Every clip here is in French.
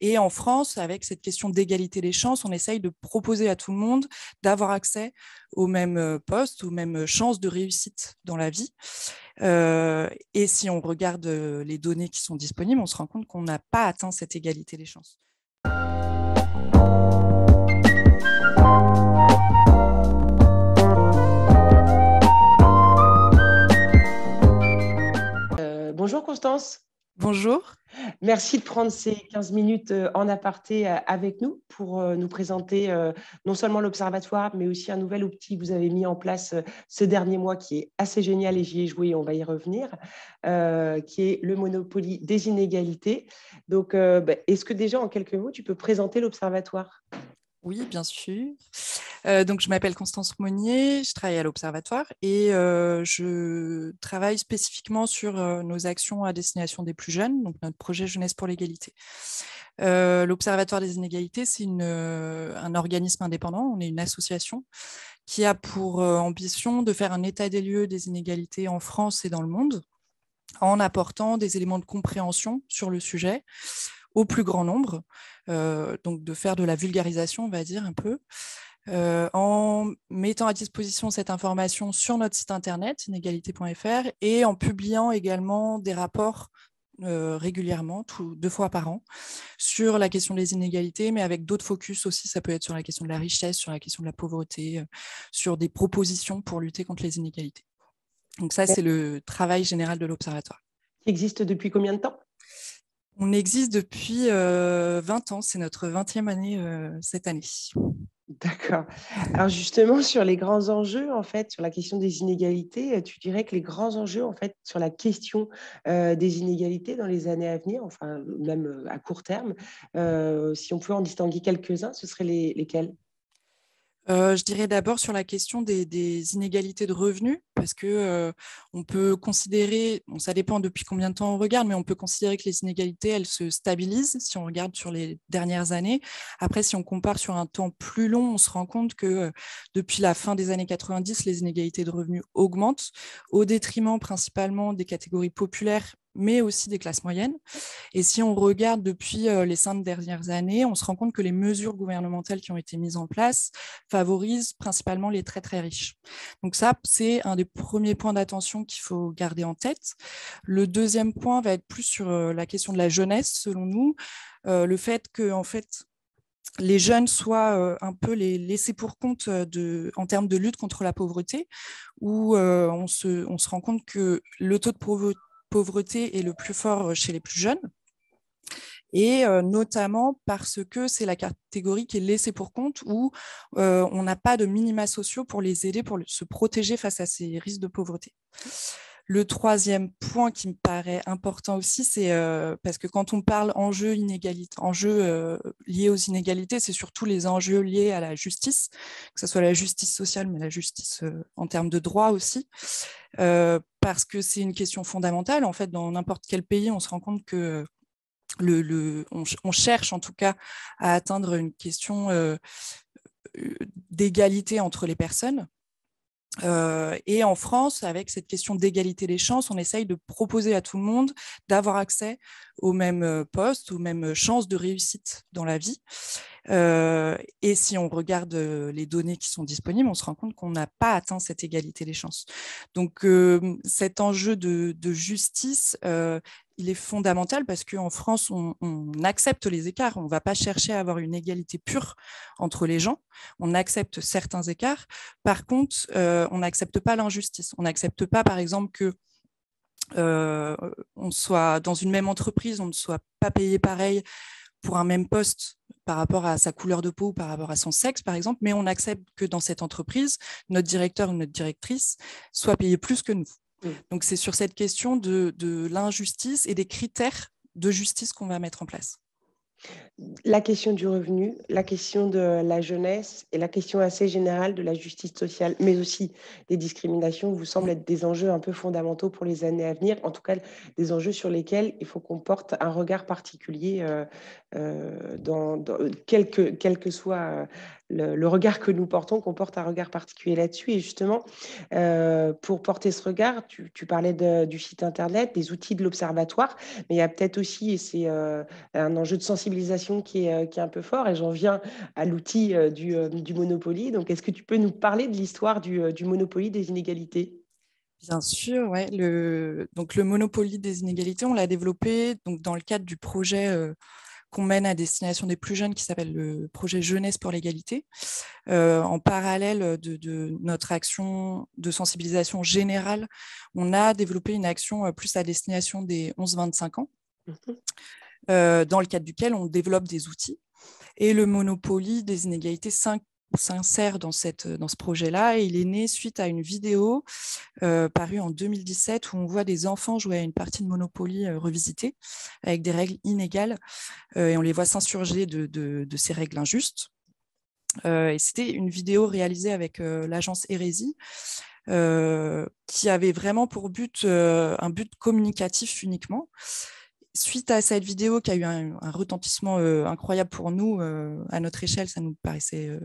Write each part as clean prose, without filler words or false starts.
Et en France, avec cette question d'égalité des chances, on essaye de proposer à tout le monde d'avoir accès aux mêmes postes, aux mêmes chances de réussite dans la vie. Et si on regarde les données qui sont disponibles, on se rend compte qu'on n'a pas atteint cette égalité des chances. Bonjour Constance, Bonjour. merci de prendre ces 15 minutes en aparté avec nous pour nous présenter non seulement l'Observatoire, mais aussi un nouvel outil que vous avez mis en place ce dernier mois qui est assez génial et j'y ai joué, on va y revenir, qui est le Monopoly des inégalités. Donc, est-ce que déjà en quelques mots, tu peux présenter l'Observatoire ? Oui, bien sûr. Donc, je m'appelle Constance Monnier, je travaille à l'Observatoire et je travaille spécifiquement sur nos actions à destination des plus jeunes, donc notre projet Jeunesse pour l'égalité. L'Observatoire des inégalités, c'est un organisme indépendant, on est une association qui a pour ambition de faire un état des lieux des inégalités en France et dans le monde, en apportant des éléments de compréhension sur le sujet au plus grand nombre, donc de faire de la vulgarisation, on va dire un peu, en mettant à disposition cette information sur notre site internet, inégalité.fr, et en publiant également des rapports régulièrement, 2 fois par an, sur la question des inégalités, mais avec d'autres focus aussi. Ça peut être sur la question de la richesse, sur la question de la pauvreté, sur des propositions pour lutter contre les inégalités. Donc ça, c'est le travail général de l'Observatoire. Qui existe depuis combien de temps ? On existe depuis 20 ans, c'est notre 20e année cette année. D'accord. Alors justement, sur les grands enjeux, en fait, sur la question des inégalités, tu dirais que les grands enjeux, en fait, sur la question des inégalités dans les années à venir, enfin, même à court terme, si on pouvait en distinguer quelques-uns, ce seraient lesquels ? Je dirais d'abord sur la question des inégalités de revenus, parce que on peut considérer, bon, ça dépend depuis combien de temps on regarde, mais on peut considérer que les inégalités, elles se stabilisent si on regarde sur les dernières années. Après, si on compare sur un temps plus long, on se rend compte que depuis la fin des années 90, les inégalités de revenus augmentent, au détriment principalement des catégories populaires, mais aussi des classes moyennes. Et si on regarde depuis les 5 dernières années, on se rend compte que les mesures gouvernementales qui ont été mises en place favorisent principalement les très, très riches. Donc ça, c'est un des premiers points d'attention qu'il faut garder en tête. Le deuxième point va être plus sur la question de la jeunesse, selon nous. Le fait que, en fait, les jeunes soient un peu les laissés pour compte en termes de lutte contre la pauvreté, où on se rend compte que le taux de pauvreté est le plus fort chez les plus jeunes, et notamment parce que c'est la catégorie qui est laissée pour compte, où on n'a pas de minima sociaux pour les aider, pour se protéger face à ces risques de pauvreté. Le troisième point qui me paraît important aussi, c'est parce que quand on parle enjeux liés aux inégalités, c'est surtout les enjeux liés à la justice, que ce soit la justice sociale, mais la justice en termes de droit aussi, parce que c'est une question fondamentale. En fait, dans n'importe quel pays, on se rend compte que on cherche en tout cas à atteindre une question d'égalité entre les personnes. Et en France, avec cette question d'égalité des chances, on essaye de proposer à tout le monde d'avoir accès aux mêmes postes, aux mêmes chances de réussite dans la vie. Et si on regarde les données qui sont disponibles, on se rend compte qu'on n'a pas atteint cette égalité des chances. Donc cet enjeu de justice, il est fondamental parce qu'en France, on accepte les écarts. On ne va pas chercher à avoir une égalité pure entre les gens. On accepte certains écarts. Par contre, on n'accepte pas l'injustice. On n'accepte pas, par exemple, que on soit dans une même entreprise, on ne soit pas payé pareil pour un même poste par rapport à sa couleur de peau ou par rapport à son sexe, par exemple, mais on accepte que dans cette entreprise, notre directeur ou notre directrice soit payé plus que nous. Donc, c'est sur cette question de l'injustice et des critères de justice qu'on va mettre en place. La question du revenu, la question de la jeunesse et la question assez générale de la justice sociale, mais aussi des discriminations, vous semblent être des enjeux un peu fondamentaux pour les années à venir, en tout cas des enjeux sur lesquels il faut qu'on porte un regard particulier quel que soit le regard que nous portons, qu'on porte un regard particulier là-dessus. Et justement, pour porter ce regard, tu parlais du site internet, des outils de l'Observatoire, mais il y a peut-être aussi, et c'est un enjeu de sensibilisation qui est un peu fort, et j'en viens à l'outil du Monopoly. Donc, est-ce que tu peux nous parler de l'histoire du Monopoly des inégalités? Bien sûr, ouais. Donc le Monopoly des inégalités, on l'a développé donc, dans le cadre du projet qu'on mène à destination des plus jeunes qui s'appelle le projet Jeunesse pour l'égalité. En parallèle de notre action de sensibilisation générale, on a développé une action plus à destination des 11-25 ans, dans le cadre duquel on développe des outils. Et le Monopoly des inégalités s'insère dans ce projet-là. Et il est né suite à une vidéo parue en 2017 où on voit des enfants jouer à une partie de Monopoly revisitée avec des règles inégales et on les voit s'insurger de ces règles injustes. Et c'était une vidéo réalisée avec l'agence Hérésie qui avait vraiment pour but un but communicatif uniquement. Suite à cette vidéo qui a eu un retentissement incroyable pour nous, à notre échelle, ça nous paraissait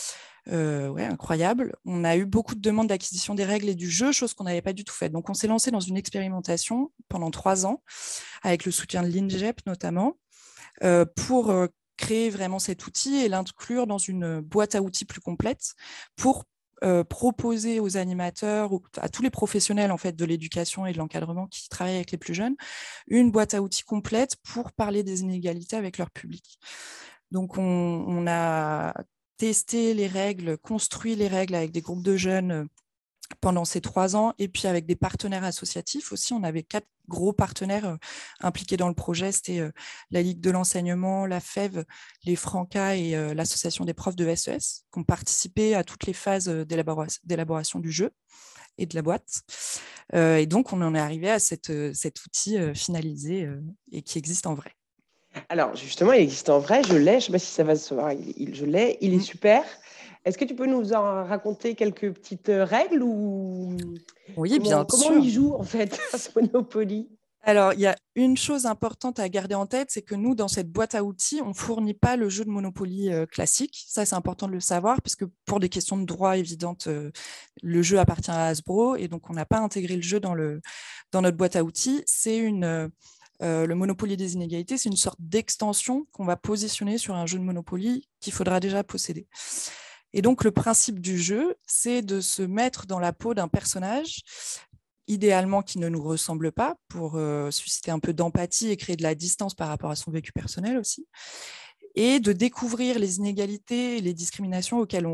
incroyable. On a eu beaucoup de demandes d'acquisition des règles et du jeu, chose qu'on n'avait pas du tout faite. Donc, on s'est lancé dans une expérimentation pendant 3 ans, avec le soutien de l'INGEP notamment, pour créer vraiment cet outil et l'inclure dans une boîte à outils plus complète pour proposer aux animateurs, à tous les professionnels en fait, de l'éducation et de l'encadrement qui travaillent avec les plus jeunes, une boîte à outils complète pour parler des inégalités avec leur public. Donc, on a testé les règles, construit les règles avec des groupes de jeunes pendant ces 3 ans, et puis avec des partenaires associatifs aussi. On avait 4 gros partenaires impliqués dans le projet. C'était la Ligue de l'enseignement, la FEV, les Francas et l'Association des profs de SES, qui ont participé à toutes les phases d'élaboration du jeu et de la boîte. Et donc, on en est arrivé à cet outil finalisé et qui existe en vrai. Alors, justement, il existe en vrai, je l'ai, je ne sais pas si ça va se voir, je l'ai, il est super. Est-ce que tu peux nous en raconter quelques petites règles ou Oui, bien comment on sûr. y joue en fait à ce Monopoly? Alors, il y a une chose importante à garder en tête, c'est que nous, dans cette boîte à outils, on ne fournit pas le jeu de Monopoly classique. Ça, c'est important de le savoir, puisque pour des questions de droit évidentes, le jeu appartient à Hasbro, et donc on n'a pas intégré le jeu dans notre boîte à outils. Le Monopoly des inégalités, c'est une sorte d'extension qu'on va positionner sur un jeu de Monopoly qu'il faudra déjà posséder. Et donc, le principe du jeu, c'est de se mettre dans la peau d'un personnage, idéalement qui ne nous ressemble pas, pour susciter un peu d'empathie et créer de la distance par rapport à son vécu personnel aussi, et de découvrir les inégalités et les discriminations auxquelles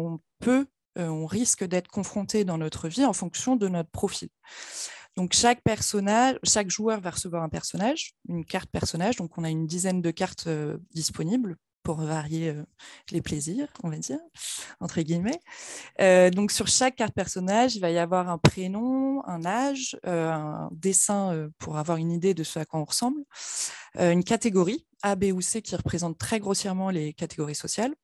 on risque d'être confronté dans notre vie en fonction de notre profil. Donc, chaque joueur va recevoir un personnage, une carte personnage. Donc, on a une dizaine de cartes disponibles pour varier les plaisirs, on va dire, entre guillemets. Donc, sur chaque carte personnage, il va y avoir un prénom, un âge, un dessin pour avoir une idée de ce à quoi on ressemble, une catégorie, A, B ou C, qui représente très grossièrement les catégories sociales.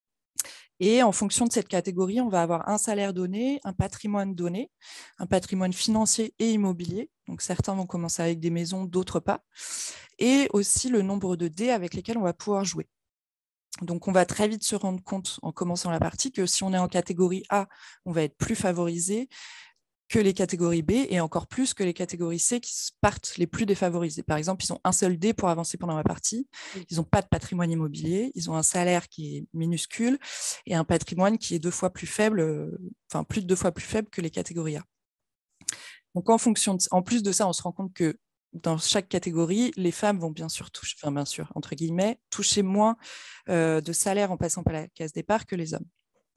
Et en fonction de cette catégorie, on va avoir un salaire donné, un patrimoine donné, un patrimoine financier et immobilier. Donc, certains vont commencer avec des maisons, d'autres pas. Et aussi le nombre de dés avec lesquels on va pouvoir jouer. Donc, on va très vite se rendre compte en commençant la partie que si on est en catégorie A, on va être plus favorisé que les catégories B et encore plus que les catégories C qui partent les plus défavorisées. Par exemple, ils ont un seul dé pour avancer pendant la partie, ils n'ont pas de patrimoine immobilier, ils ont un salaire qui est minuscule et un patrimoine qui est 2 fois plus faible, plus de 2 fois plus faible que les catégories A. Donc, en plus de ça, on se rend compte que dans chaque catégorie, les femmes vont bien sûr entre guillemets, toucher moins de salaire en passant par la case départ que les hommes.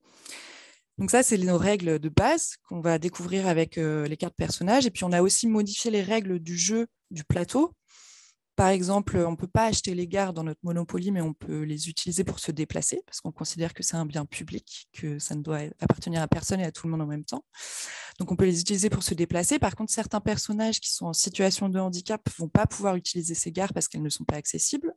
Donc ça, c'est nos règles de base qu'on va découvrir avec les cartes personnages. Et puis, on a aussi modifié les règles du jeu du plateau. Par exemple, on ne peut pas acheter les gares dans notre Monopoly, mais on peut les utiliser pour se déplacer, parce qu'on considère que c'est un bien public, que ça ne doit appartenir à personne et à tout le monde en même temps. Donc, on peut les utiliser pour se déplacer. Par contre, certains personnages qui sont en situation de handicap ne vont pas pouvoir utiliser ces gares parce qu'elles ne sont pas accessibles.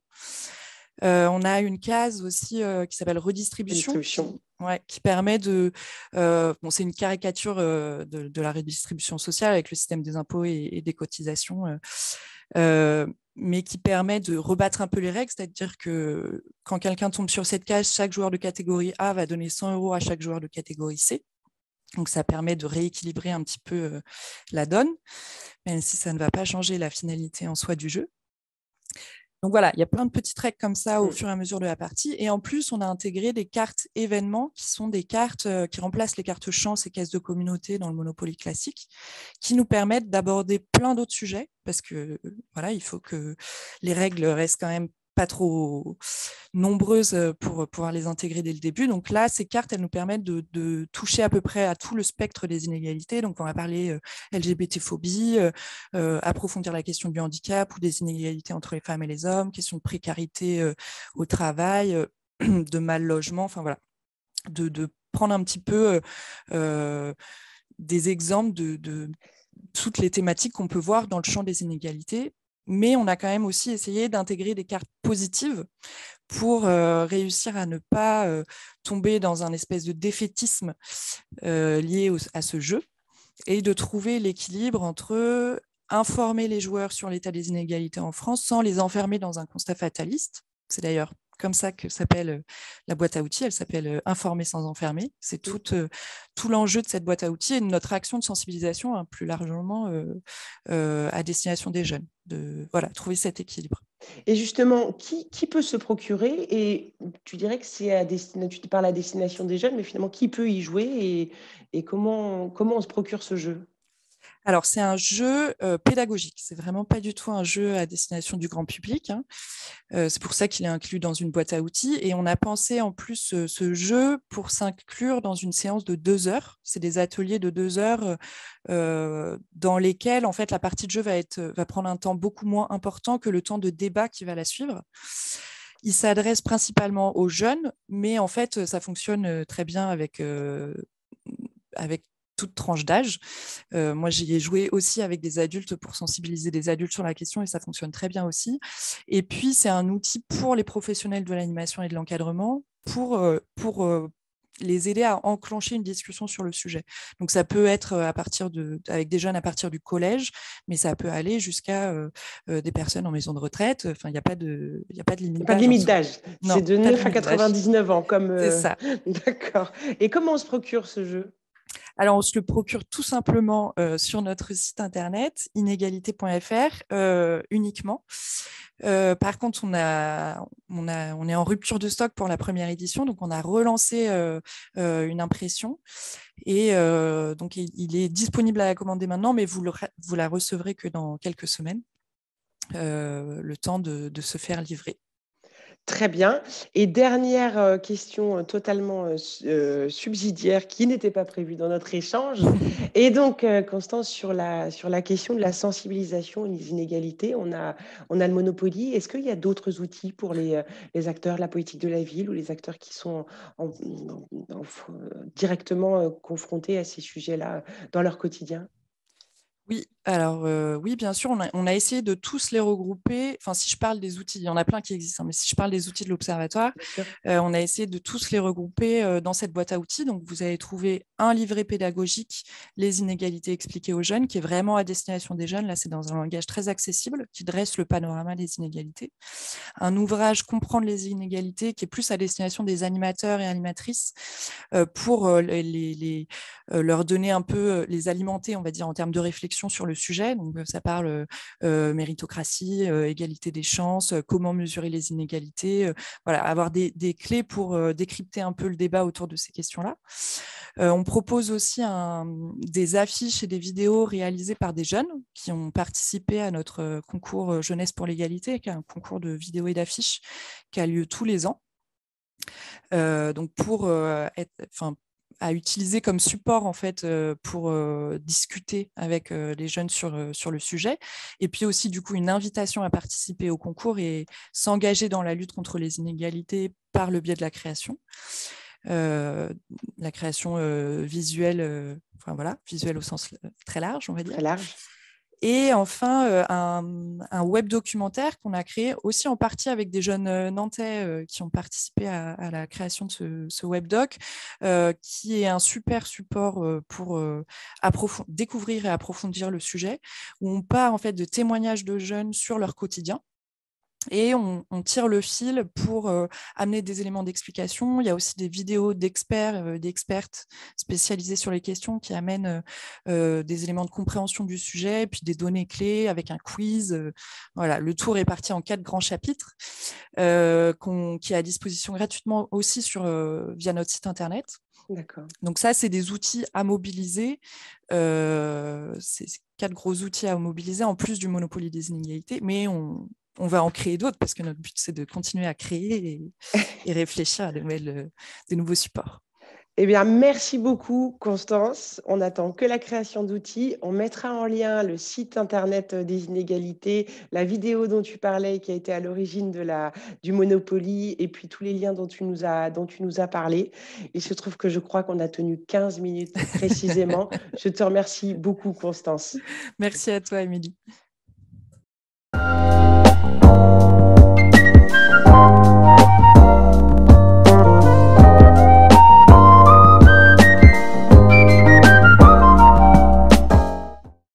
On a une case aussi qui s'appelle redistribution, qui permet c'est une caricature de la redistribution sociale avec le système des impôts et des cotisations. mais qui permet de rebattre un peu les règles, c'est-à-dire que quand quelqu'un tombe sur cette case, chaque joueur de catégorie A va donner 100 € à chaque joueur de catégorie C. Donc, ça permet de rééquilibrer un petit peu la donne, même si ça ne va pas changer la finalité en soi du jeu. Donc voilà, il y a plein de petites règles comme ça au fur et à mesure de la partie. Et en plus, on a intégré des cartes événements qui sont des cartes qui remplacent les cartes chance et caisses de communauté dans le Monopoly classique, qui nous permettent d'aborder plein d'autres sujets parce que voilà, il faut que les règles restent quand même pas trop nombreuses pour pouvoir les intégrer dès le début. Donc là, ces cartes, elles nous permettent de toucher à peu près à tout le spectre des inégalités. Donc on va parler LGBT-phobie, approfondir la question du handicap ou des inégalités entre les femmes et les hommes, question de précarité au travail, de mal logement, enfin voilà, de prendre un petit peu des exemples de toutes les thématiques qu'on peut voir dans le champ des inégalités. Mais on a quand même aussi essayé d'intégrer des cartes positives pour réussir à ne pas tomber dans un espèce de défaitisme lié à ce jeu et de trouver l'équilibre entre informer les joueurs sur l'état des inégalités en France sans les enfermer dans un constat fataliste. C'est d'ailleurs comme ça que s'appelle la boîte à outils, elle s'appelle Informer sans enfermer. C'est tout l'enjeu de cette boîte à outils et de notre action de sensibilisation hein, plus largement à destination des jeunes, de voilà, trouver cet équilibre. Et justement, qui peut se procurer? Et tu dirais que c'est tu parles à destination des jeunes, mais finalement, qui peut y jouer et comment on se procure ce jeu? Alors, c'est un jeu pédagogique. C'est vraiment pas du tout un jeu à destination du grand public. Hein. C'est pour ça qu'il est inclus dans une boîte à outils. Et on a pensé en plus ce jeu pour s'inclure dans une séance de 2 heures. C'est des ateliers de 2 heures dans lesquels, en fait, la partie de jeu va prendre un temps beaucoup moins important que le temps de débat qui va la suivre. Il s'adresse principalement aux jeunes, mais en fait, ça fonctionne très bien avec toute tranche d'âge. Moi, j'y ai joué aussi avec des adultes pour sensibiliser des adultes sur la question et ça fonctionne très bien aussi. Et puis, c'est un outil pour les professionnels de l'animation et de l'encadrement pour les aider à enclencher une discussion sur le sujet. Donc, ça peut être avec des jeunes à partir du collège, mais ça peut aller jusqu'à des personnes en maison de retraite. Enfin, il n'y a pas de limite Pas de d'âge. limite d'âge. Non, C'est de pas de 9 à limite d'âge. 99 ans, comme. C'est ça. D'accord. Et comment on se procure ce jeu? Alors, on se le procure tout simplement sur notre site internet, inégalité.fr, uniquement. Par contre, on est en rupture de stock pour la première édition, donc on a relancé une impression. Et donc, il est disponible à la commander maintenant, mais vous la recevrez que dans quelques semaines, le temps de se faire livrer. Très bien. Et dernière question totalement subsidiaire qui n'était pas prévue dans notre échange. Et donc, Constance, sur la question de la sensibilisation aux inégalités, on a le Monopoly. Est-ce qu'il y a d'autres outils pour les acteurs de la politique de la ville ou les acteurs qui sont directement confrontés à ces sujets-là dans leur quotidien? Oui, alors oui, bien sûr, on a essayé de tous les regrouper. Enfin, si je parle des outils, il y en a plein qui existent, hein, mais si je parle des outils de l'Observatoire, on a essayé de tous les regrouper dans cette boîte à outils. Donc, vous allez trouver un livret pédagogique, Les inégalités expliquées aux jeunes, qui est vraiment à destination des jeunes. Là, c'est dans un langage très accessible, qui dresse le panorama des inégalités. Un ouvrage Comprendre les inégalités, qui est plus à destination des animateurs et animatrices, pour leur donner un peu, les alimenter, on va dire, en termes de réflexion sur le sujet. Donc, ça parle méritocratie, égalité des chances, comment mesurer les inégalités, voilà, avoir des clés pour décrypter un peu le débat autour de ces questions-là. On propose aussi des affiches et des vidéos réalisées par des jeunes qui ont participé à notre concours Jeunesse pour l'égalité, qui est un concours de vidéos et d'affiches qui a lieu tous les ans. Donc pour à utiliser comme support en fait pour discuter avec les jeunes sur le sujet, et puis aussi du coup une invitation à participer au concours et s'engager dans la lutte contre les inégalités par le biais de la création visuelle, enfin voilà, visuelle au sens très large, on va dire. Très large. Et enfin, un web documentaire qu'on a créé aussi en partie avec des jeunes nantais qui ont participé à la création de ce web doc, qui est un super support pour découvrir et approfondir le sujet, où on part en fait de témoignages de jeunes sur leur quotidien. Et on tire le fil pour amener des éléments d'explication. Il y a aussi des vidéos d'experts, d'expertes spécialisées sur les questions qui amènent des éléments de compréhension du sujet, puis des données clés avec un quiz. Voilà, le tout réparti en 4 grands chapitres qui est à disposition gratuitement aussi via notre site internet. D'accord. Donc ça, c'est des outils à mobiliser. C'est 4 gros outils à mobiliser en plus du Monopoly des inégalités, mais on va en créer d'autres parce que notre but, c'est de continuer à créer et réfléchir à des nouveaux supports. Eh bien, merci beaucoup, Constance. On n'attend que la création d'outils. On mettra en lien le site internet des inégalités, la vidéo dont tu parlais qui a été à l'origine du Monopoly et puis tous les liens dont tu nous as parlé. Il se trouve que je crois qu'on a tenu 15 minutes précisément. Je te remercie beaucoup, Constance. Merci à toi, Émilie.